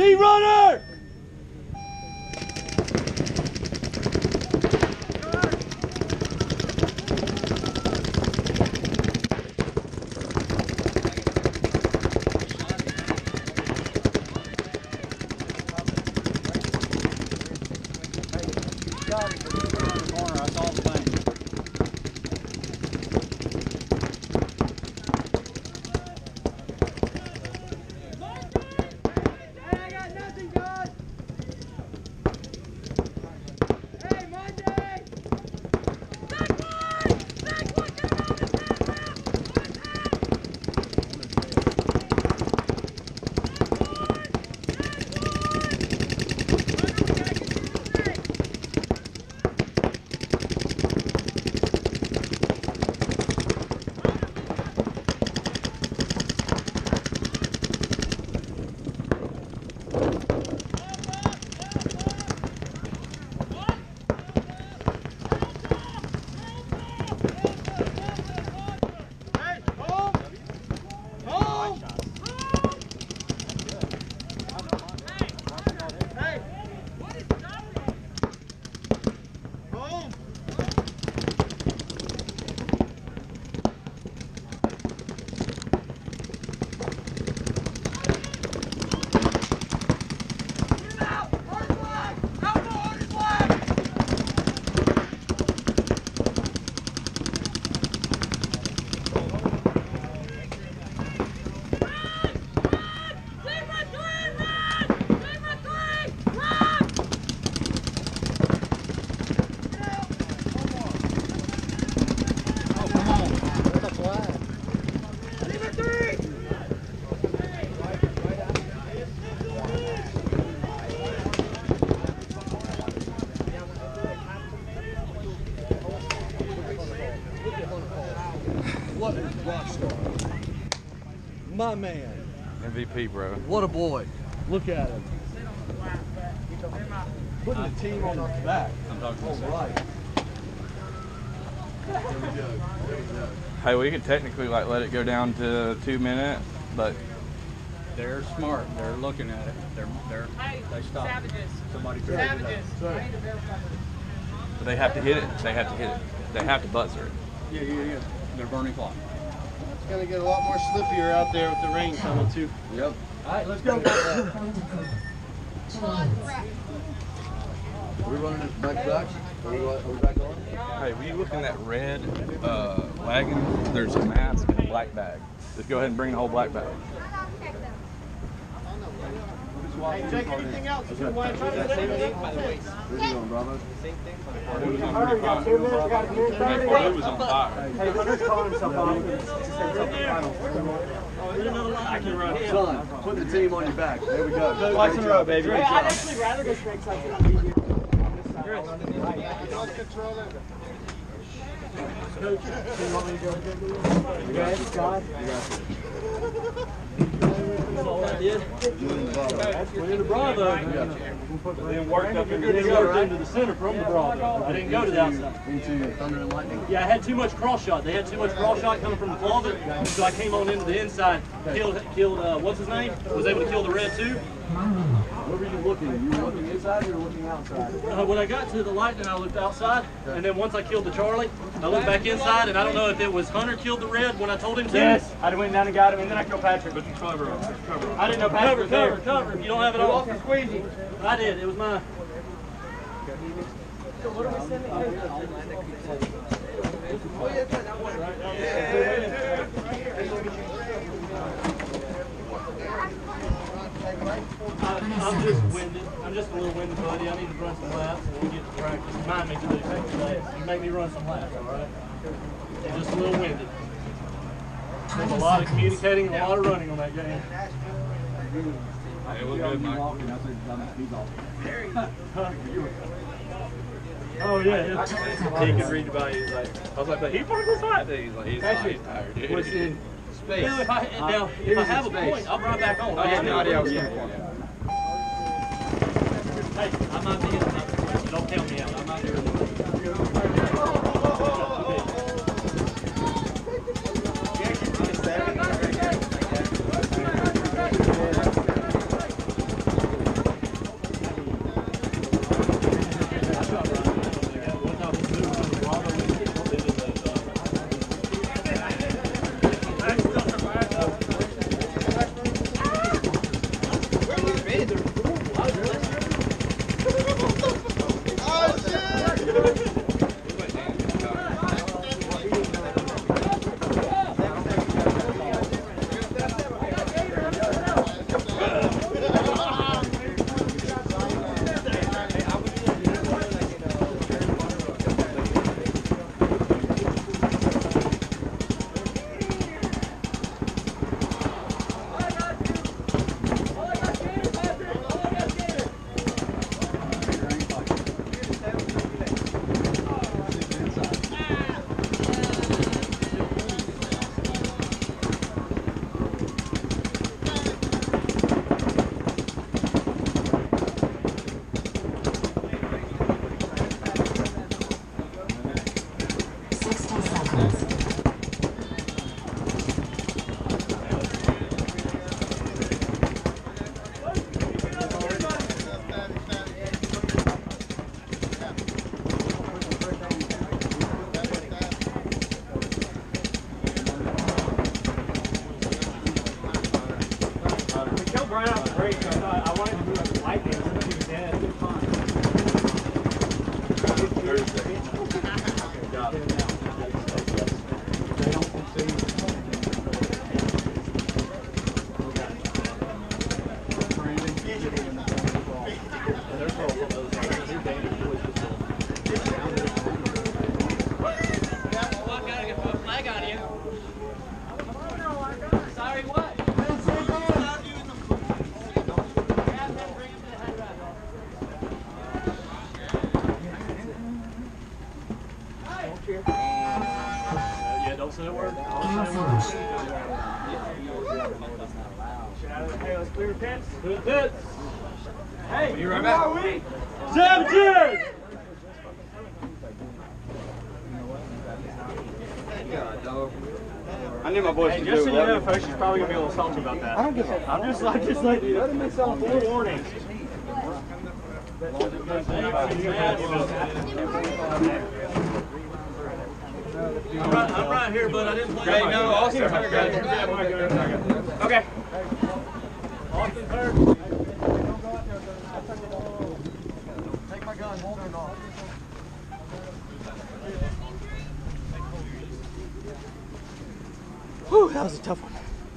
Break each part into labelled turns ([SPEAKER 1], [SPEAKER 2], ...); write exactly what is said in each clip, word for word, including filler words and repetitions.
[SPEAKER 1] Speed runner!
[SPEAKER 2] What a rock star. My man.
[SPEAKER 3] M V P, bro.
[SPEAKER 2] What a boy. Look at him. Putting the team on our back.
[SPEAKER 3] I'm talking
[SPEAKER 2] All right. There we go. There we go.
[SPEAKER 3] Hey, we could technically like let it go down to two minutes, but
[SPEAKER 4] they're smart. They're looking at it. They're they're they stop.
[SPEAKER 5] Savages.
[SPEAKER 4] Somebody
[SPEAKER 5] Savages.
[SPEAKER 3] but they have to hit it. They have to hit it. They have to buzzer it.
[SPEAKER 4] Yeah, yeah, yeah. They're burning clock.
[SPEAKER 6] It's gonna get a lot more slippier out there with the rain coming too.
[SPEAKER 2] Yep.
[SPEAKER 6] All right, let's go.
[SPEAKER 2] Are we running this back to back? Are we, are we back on?
[SPEAKER 3] Hey, will you look in that red uh, wagon? There's a mask and a black bag. Just go ahead and bring the whole black bag.
[SPEAKER 6] Hey, check anything else? You want to try to same thing, by the way.
[SPEAKER 2] Where's he going, Bravo?
[SPEAKER 6] Same thing.
[SPEAKER 3] It was on pretty fire. Hey, Purdue was on fire.
[SPEAKER 6] Hey, Hunter's calling himself out. I can run.
[SPEAKER 2] Son, put the team on your back. There we go.
[SPEAKER 6] Twice in a row, baby. Hey, I'd actually rather go straight side. Coach, you want me to go? You guys, Scott? That's all I did. That's winning the Bravo. Then worked up and then worked into the center from the Bravo. I didn't go to the outside.
[SPEAKER 2] Into Thunder and Lightning?
[SPEAKER 6] Yeah, I had too much cross shot. They had too much cross shot coming from the closet, so I came on into the inside. Killed, killed. Uh, what's his name? Was able to kill the red too.
[SPEAKER 2] Where were you looking? You were looking inside or you were looking outside?
[SPEAKER 6] Uh, when I got to the Lightning, I looked outside, and then once I killed the Charlie, I looked back inside, and I don't know if it was Hunter killed the red when I told him to. Yes, I went down and got him, and then I killed Patrick. But you cover, cover. I didn't know Patrick was there. Cover, cover, cover. You don't have it all. Squeezy. I did. It was mine. So what are we sending? I'm just winded. I'm just a little winded, buddy. I need to run some laps and we'll get to practice. Remind me to do laps. You make me run some laps, all right? I'm just a little winded. There's a lot of communicating and a lot of running on that game.
[SPEAKER 3] Hey, it was good, Mike.
[SPEAKER 6] Oh, yeah. yeah.
[SPEAKER 3] He can read about it. Like, I was like, but he probably was hot. He's like, he's
[SPEAKER 6] Actually,
[SPEAKER 3] tired, dude.
[SPEAKER 6] what's in space? Now, if I, now, if I have a point, I'll run back on.
[SPEAKER 3] I had no idea I was going to point.
[SPEAKER 6] Hey, I'm not being a dick. Don't tell me out. I'm not doing it. Uh, yeah, don't say a word. Don't say a word.
[SPEAKER 1] Hey, let's clear the pits.
[SPEAKER 6] Clear the pits.
[SPEAKER 1] Hey,
[SPEAKER 3] you right back.
[SPEAKER 1] we?
[SPEAKER 6] Savages!
[SPEAKER 2] I knew my voice
[SPEAKER 6] Hey,
[SPEAKER 2] was
[SPEAKER 6] just so
[SPEAKER 2] good
[SPEAKER 6] you
[SPEAKER 2] with
[SPEAKER 6] know,
[SPEAKER 2] that.
[SPEAKER 6] folks, she's probably gonna be a little salty about that.
[SPEAKER 2] I don't give a
[SPEAKER 6] I'm just like, just like you.
[SPEAKER 2] Let him sound
[SPEAKER 6] Full warning. I'm right, I'm right here, but I didn't play.
[SPEAKER 3] Hey, no, Austin Turner got it.
[SPEAKER 1] Okay.
[SPEAKER 6] Austin Turner.
[SPEAKER 2] Take my gun, hold it off.
[SPEAKER 1] Whew, that was a tough one.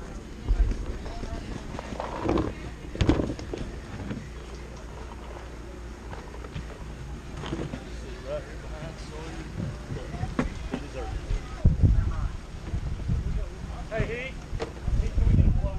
[SPEAKER 6] Hey, Heath. Heath, can we get a blower?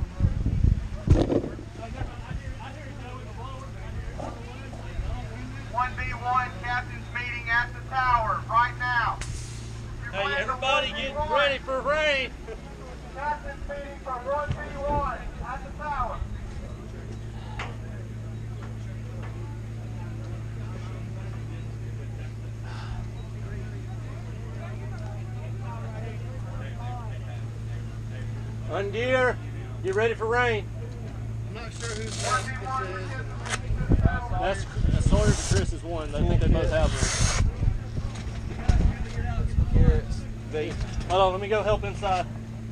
[SPEAKER 5] one v one captain's meeting at the tower right now.
[SPEAKER 6] Hey, everybody get ready for rain.
[SPEAKER 5] Captain's meeting for one v one at the tower.
[SPEAKER 6] Ungear, get ready for rain.
[SPEAKER 5] I'm not sure who's one.
[SPEAKER 6] That's, that's Sawyer and Chris is one. I think they both have one. Hold on, let me go help inside.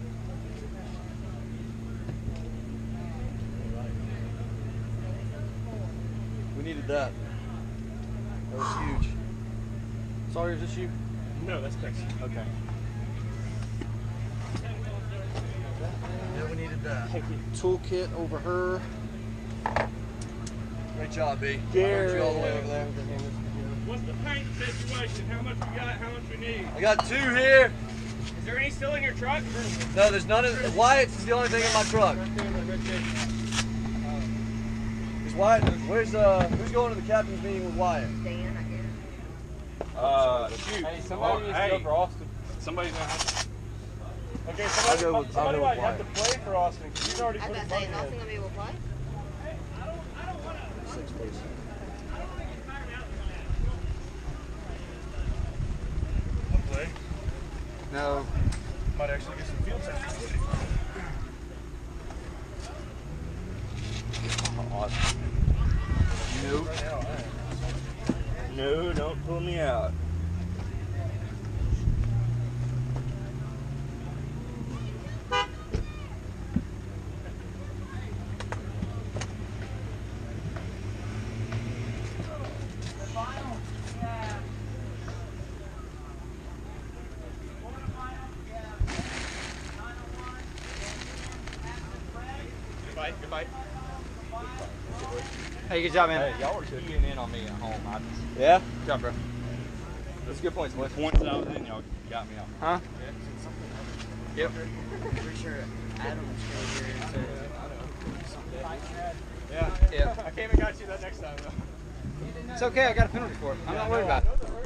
[SPEAKER 2] We needed that. That was huge.
[SPEAKER 6] Sawyer, is this you?
[SPEAKER 1] No, that's Bex.
[SPEAKER 6] Okay.
[SPEAKER 2] Yeah, we needed that.
[SPEAKER 6] Toolkit over her.
[SPEAKER 2] Great job, B.
[SPEAKER 6] Gary.
[SPEAKER 2] You all the way over there.
[SPEAKER 1] What's the paint situation? How much we got? How much we need?
[SPEAKER 2] I got two here.
[SPEAKER 1] Is there any still in your truck?
[SPEAKER 2] No, there's none of Wyatt's is the only thing in my truck. Is Wyatt, where's, uh, who's going to the captain's meeting with Wyatt?
[SPEAKER 7] Dan, I guess.
[SPEAKER 3] Uh, shoot.
[SPEAKER 1] Hey, somebody needs to go for
[SPEAKER 3] Austin. Somebody's gonna have to.
[SPEAKER 1] Okay,
[SPEAKER 2] I'll
[SPEAKER 1] somebody,
[SPEAKER 2] go with- I'll
[SPEAKER 1] somebody
[SPEAKER 2] go
[SPEAKER 1] might
[SPEAKER 2] with
[SPEAKER 1] have to play for Austin because he's already
[SPEAKER 7] I was
[SPEAKER 1] put
[SPEAKER 7] about
[SPEAKER 1] his
[SPEAKER 7] to say,
[SPEAKER 1] money
[SPEAKER 7] is Austin
[SPEAKER 1] in.
[SPEAKER 7] gonna be able to play?
[SPEAKER 2] Six, please.
[SPEAKER 1] Play.
[SPEAKER 2] No.
[SPEAKER 1] Might actually get some field time.
[SPEAKER 2] Nope.
[SPEAKER 1] No, don't pull me out. Goodbye, goodbye.
[SPEAKER 6] Hey, good job, man.
[SPEAKER 3] Hey, y'all were keying in on me at home. I,
[SPEAKER 6] Yeah?
[SPEAKER 3] good job, bro.
[SPEAKER 6] That's good points, boys.
[SPEAKER 3] Points that I was in, y'all got me out.
[SPEAKER 6] Huh?
[SPEAKER 3] Yep.
[SPEAKER 7] Pretty sure Adam's still here.
[SPEAKER 1] Yeah.
[SPEAKER 6] Yeah.
[SPEAKER 1] I came and got you that next time though.
[SPEAKER 6] It's okay, I got a penalty for it. I'm not worried about it.